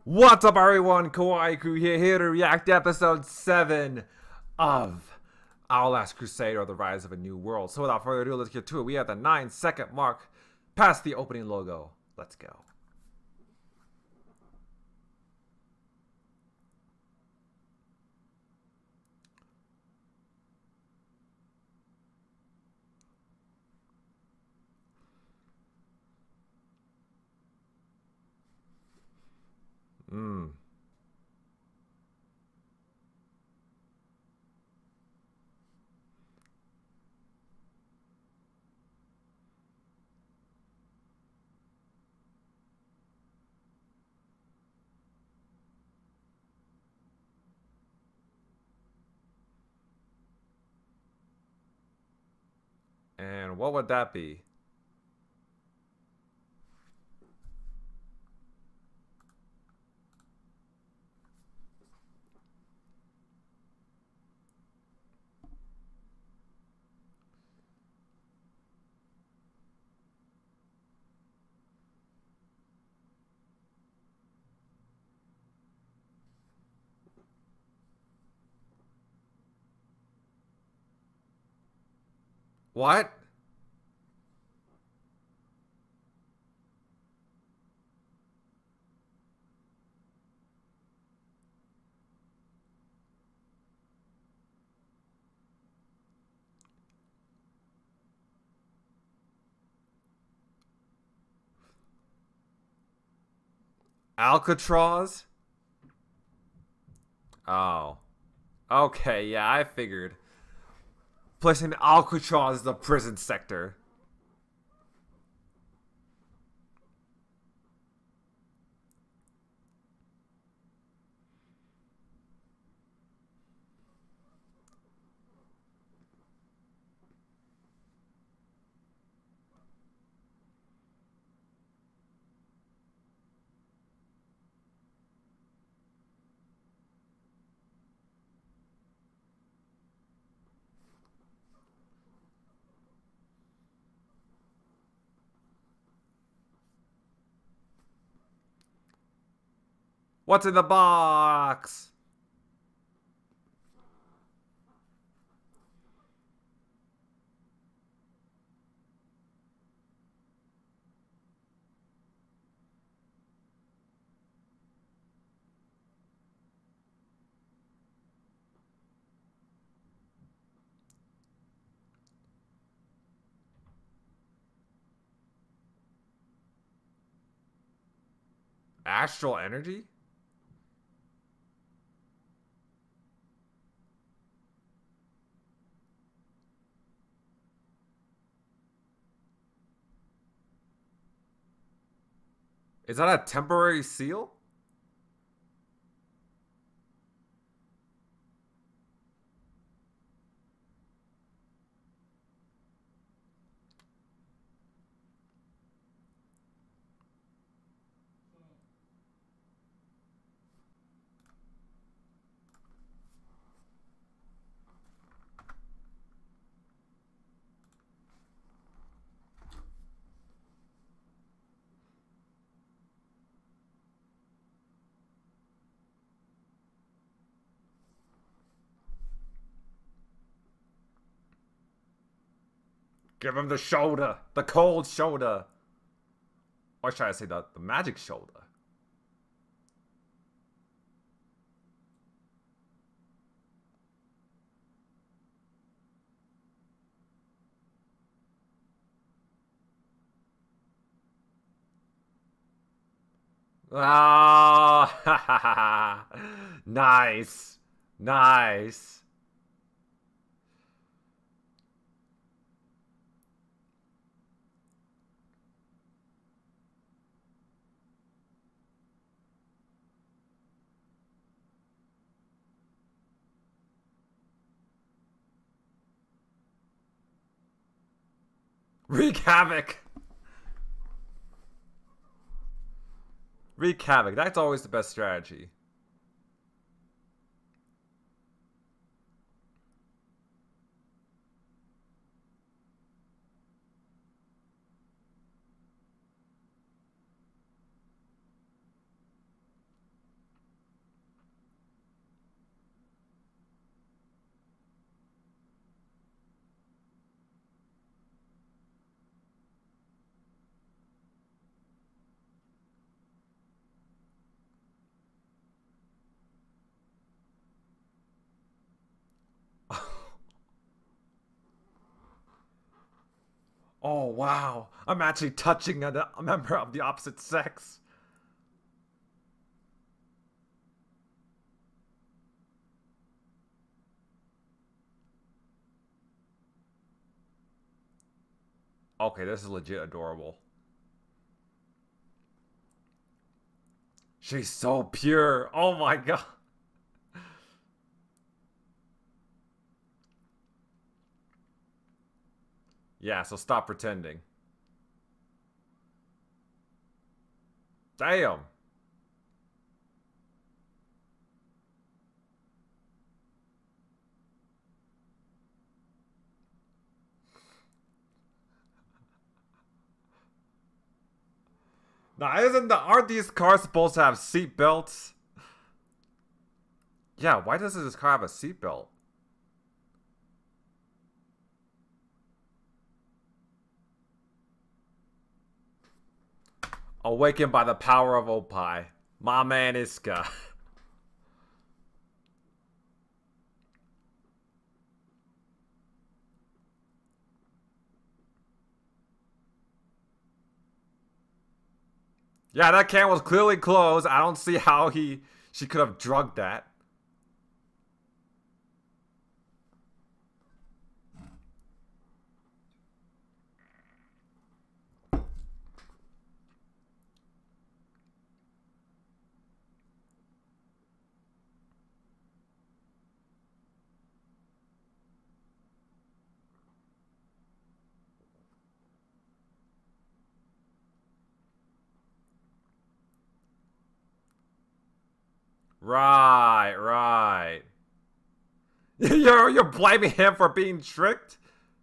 What's up, everyone? Kawaii Crew here to react to episode 7 of Our Last Crusade, or The Rise of a New World. So without further ado, let's get to it. We have the 9-second mark past the opening logo. Let's go. And what would that be? What? Alcatraz? Oh. Okay, yeah, I figured. Placing Alcatraz in the prison sector. What's in the box? Astral energy? Is that a temporary seal? Give him the shoulder. The cold shoulder. Or should I say the magic shoulder? Ah, nice. Nice. Wreak havoc. Wreak havoc. That's always the best strategy. Oh, wow. I'm actually touching a member of the opposite sex. Okay, this is legit adorable. She's so pure. Oh my god. Yeah, so stop pretending. Damn. Now, aren't these cars supposed to have seat belts? Yeah, why doesn't this car have a seatbelt? Awakened by the power of Opie. My man Iska. Yeah, that can was clearly closed. I don't see how she could have drugged that. Right, right. You're blaming him for being tricked?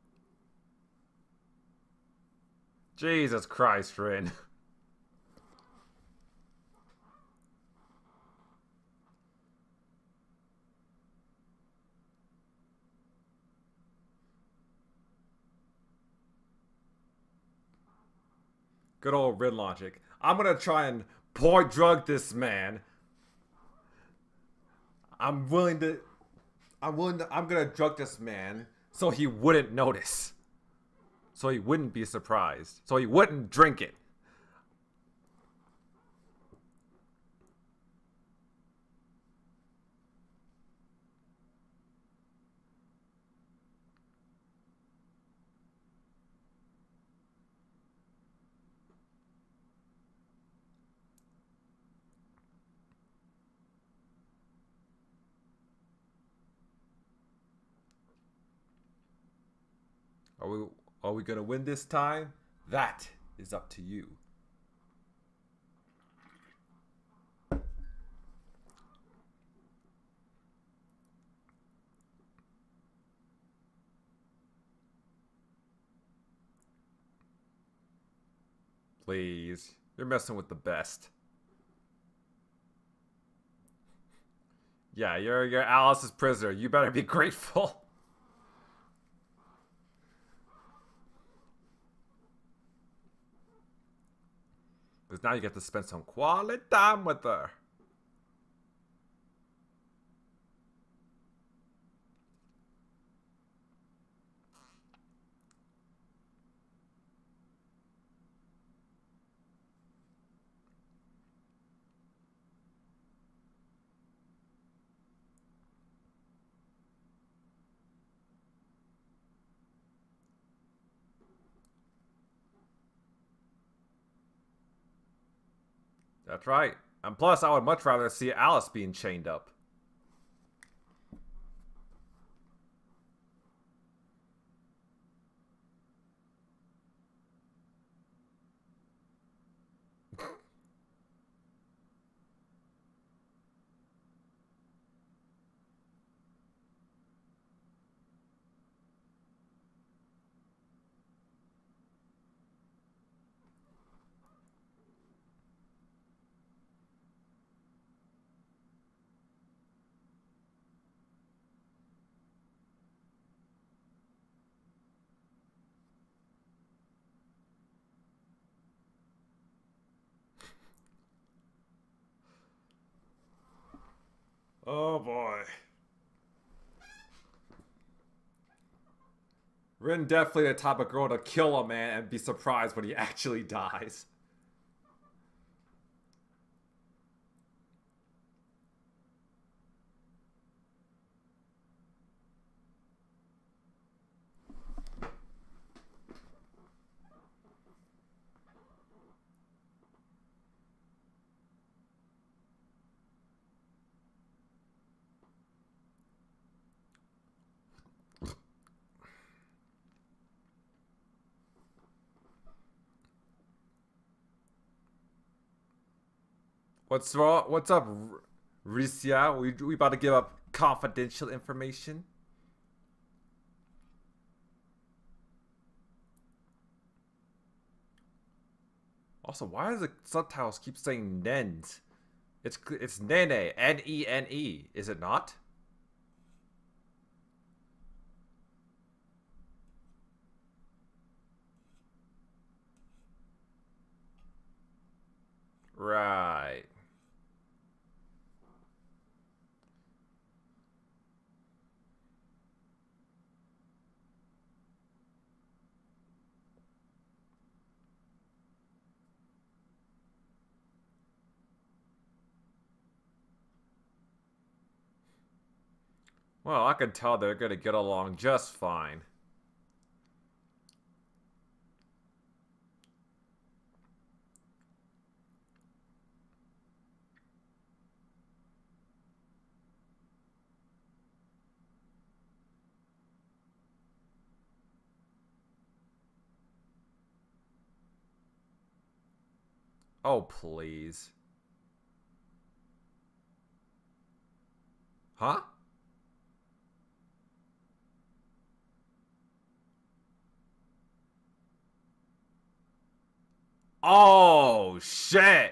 Jesus Christ, Rin. Good old Rin logic. I'm gonna try and boy drug this man. I'm willing to I'm gonna drug this man so he wouldn't notice. So he wouldn't be surprised. So he wouldn't drink it. Are we are we gonna win this time? That is up to you. Please. You're messing with the best. Yeah, you're Alice's prisoner. You better be grateful. Because now you get to spend some quality time with her. That's right. And plus, I would much rather see Alice being chained up. Oh boy. Rin definitely the type of girl to kill a man and be surprised when he actually dies. What's wrong? What's up, Risia? We about to give up confidential information? Also, why does the subtitles keep saying Nens? It's Nene, Nene, is it not? Right. Well, I can tell they're gonna get along just fine. Oh, please. Huh? Oh, shit!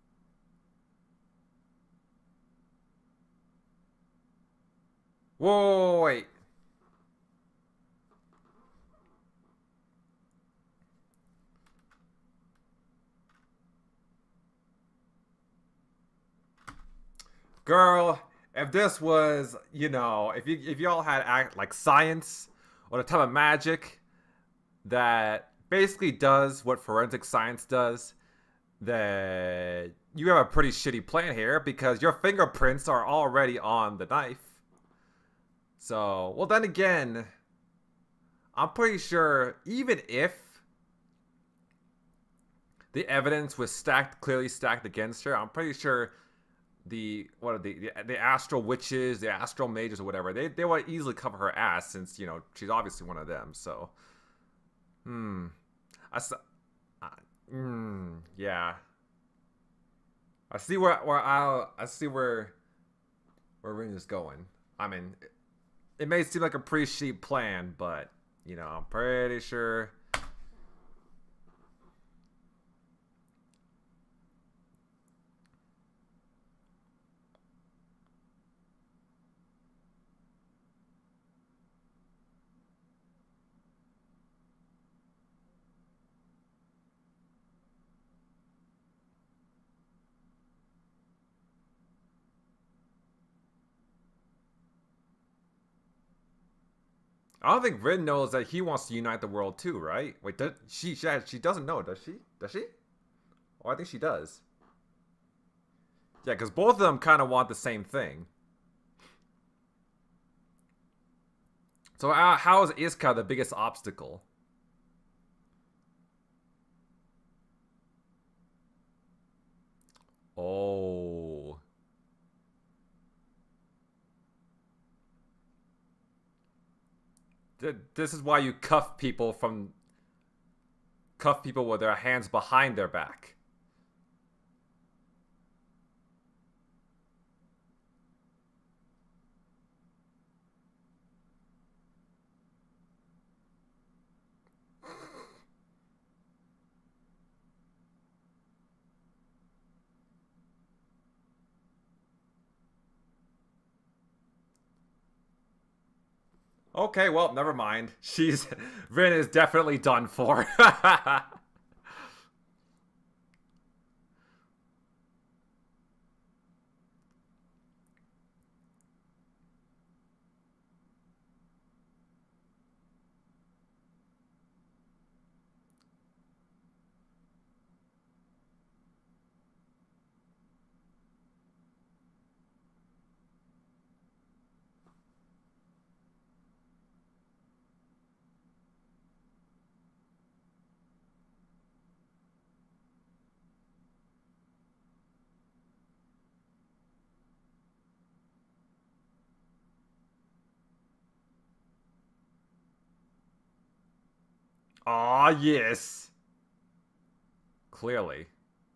Whoa, wait. Girl, if this was, if y'all had like science or the type of magic that basically does what forensic science does, then you have a pretty shitty plan here because your fingerprints are already on the knife. So, well, then again, I'm pretty sure even if the evidence was clearly stacked against her, I'm pretty sure the astral witches, the astral mages, or whatever, they would easily cover her ass since she's obviously one of them. So, I yeah, I see I see where Rin is going. I mean, it may seem like a pretty cheap plan, but I'm pretty sure. I don't think Rin knows that he wants to unite the world too, right? Wait, she doesn't know, does she? Does she? Oh, I think she does. Yeah, because both of them kind of want the same thing. So how is Iska the biggest obstacle? Oh. This is why you cuff people with their hands behind their back. Okay, well, never mind. Rin is definitely done for. Aw, yes. Clearly.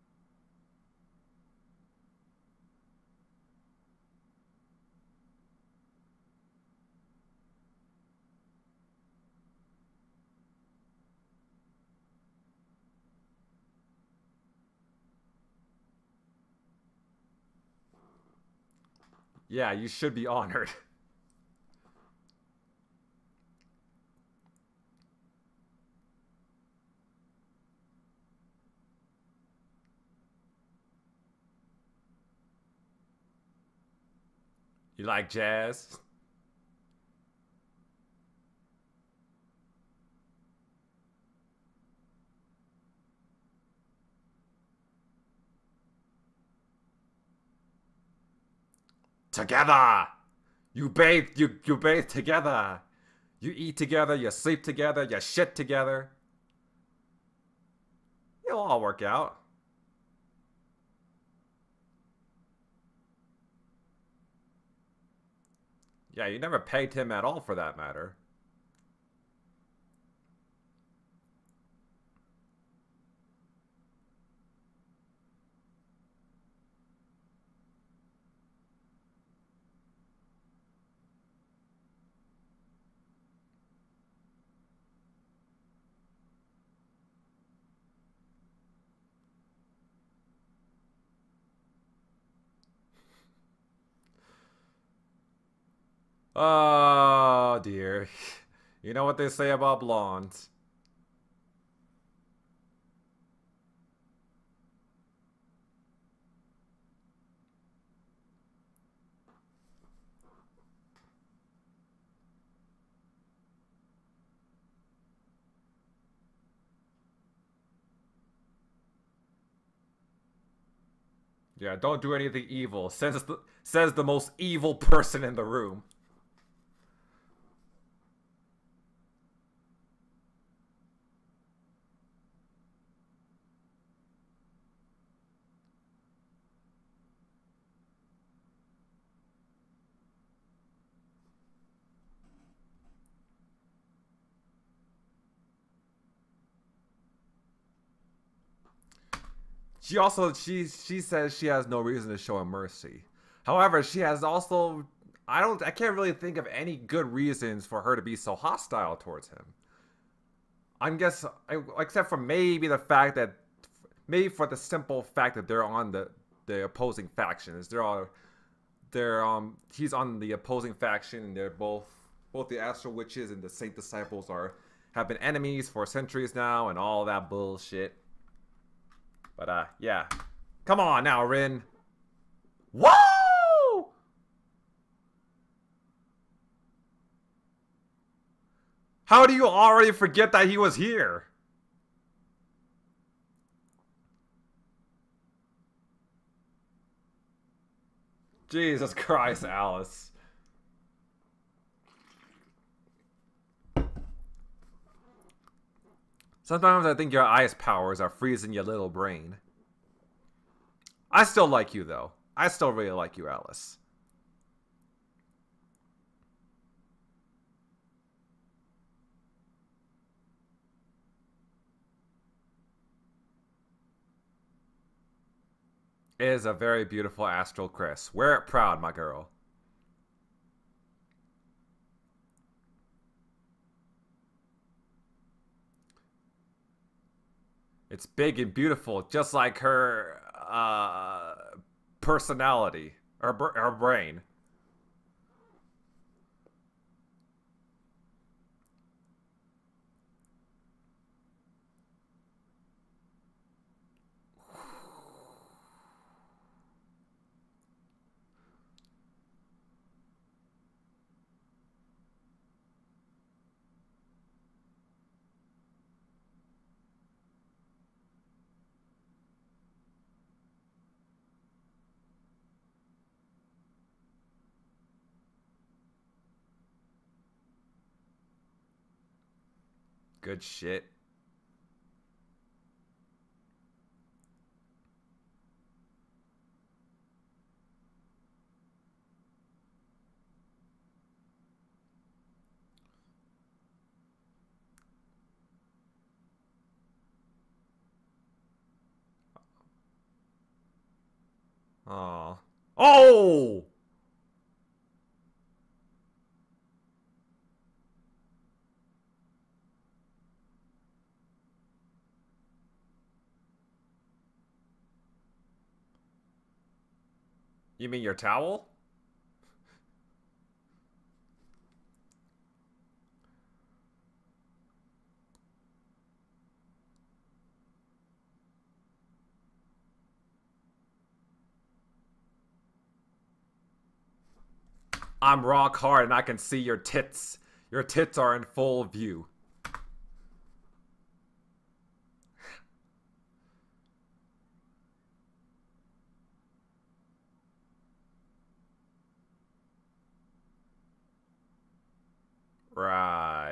Yeah, you should be honored. You like jazz? Together! You bathe together. You eat together, you sleep together, you shit together. It'll all work out. Yeah, you never pegged him at all for that matter. Oh dear. You know what they say about blondes. Yeah, don't do anything evil, says the most evil person in the room. She says she has no reason to show him mercy. However, she has also I can't really think of any good reasons for her to be so hostile towards him. I guess except for maybe the fact that maybe for the simple fact that they're on the opposing factions. They're he's on the opposing faction and they're both the Astral Witches and the Saint Disciples are have been enemies for centuries now and all that bullshit. But yeah. Come on now, Rin. Whoa! How do you already forget that he was here? Jesus Christ, Alice. Sometimes I think your ice powers are freezing your little brain. I still like you, though. I still really like you, Alice. It is a very beautiful astral crest. Wear it proud, my girl. It's big and beautiful, just like her personality, her brain. Good shit. Oh. Oh! You mean your towel? I'm rock hard and I can see your tits. Your tits are in full view. Right.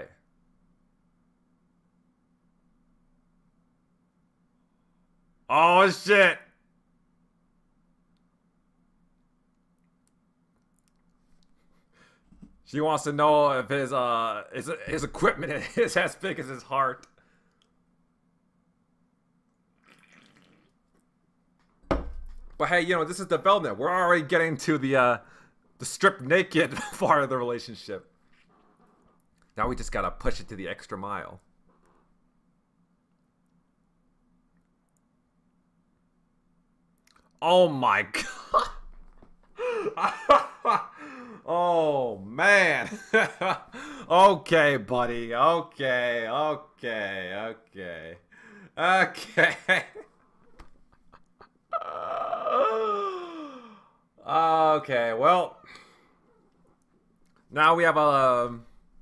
Oh shit. She wants to know if his equipment is as big as his heart. But hey, you know, this is development. We're already getting to the stripped naked part of the relationship. Now we just gotta push it to the extra mile. Oh my god. Oh man. Okay, buddy. Okay. Okay, well, now we have a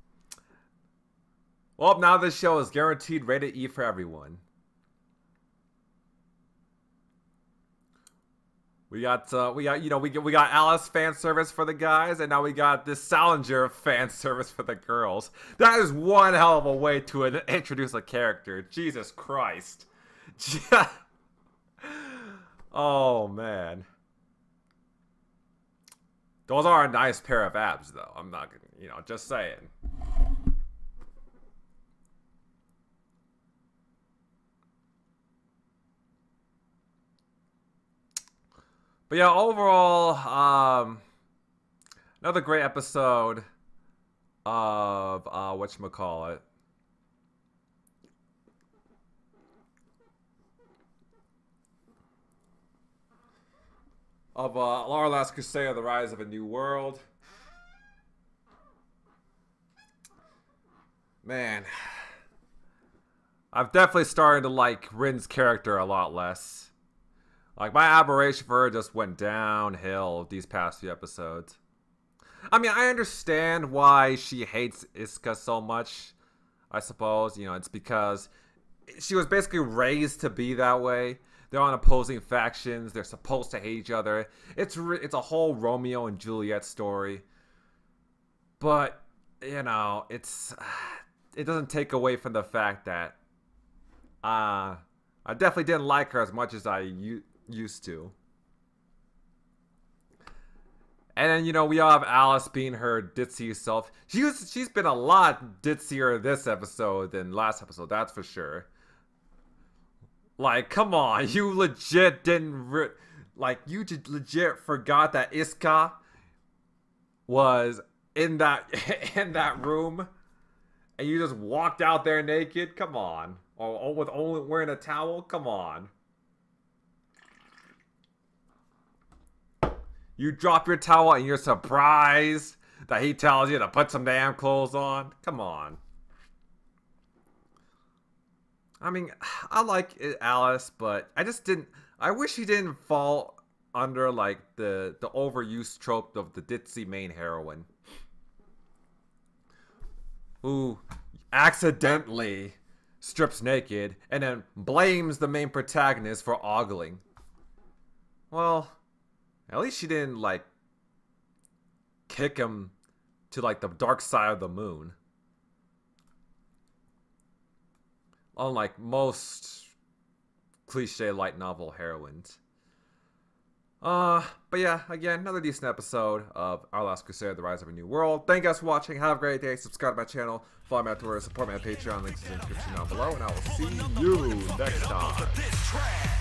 well, now this show is guaranteed rated E for everyone. We got Alice fan service for the guys, and now we got this Salinger fan service for the girls. That is one hell of a way to introduce a character. Jesus Christ. Oh man. Those are a nice pair of abs, though. I'm not gonna, you know, just saying. But yeah, overall, another great episode of whatchamacallit. Of Our Last Crusade, The Rise of a New World. Man, I've definitely started to like Rin's character a lot less. Like, my admiration for her just went downhill these past few episodes. I mean, I understand why she hates Iska so much, I suppose. You know, it's because she was basically raised to be that way. They're on opposing factions. They're supposed to hate each other. It's a whole Romeo and Juliet story. But, you know, it doesn't take away from the fact that I definitely didn't like her as much as I used to. And then, you know, we all have Alice being her ditzy self. She's been a lot ditzier this episode than last episode, that's for sure. Like, come on, you legit didn't you just legit forgot that Iska was in that in that room, and you just walked out there naked. Come on, or with only wearing a towel. Come on. You drop your towel and you're surprised that he tells you to put some damn clothes on? Come on. I mean, I like Alice, but I wish he didn't fall under, like, the overused trope of the ditzy main heroine. Who accidentally strips naked and then blames the main protagonist for ogling. Well, at least she didn't, like, kick him to, like, the dark side of the moon. Unlike most cliche light novel heroines. But yeah, again, another decent episode of Our Last Crusade, The Rise of a New World. Thank you guys for watching. Have a great day. Subscribe to my channel. Follow me on Twitter. Support me on Patreon. Links in the description down below. And I will see you next time.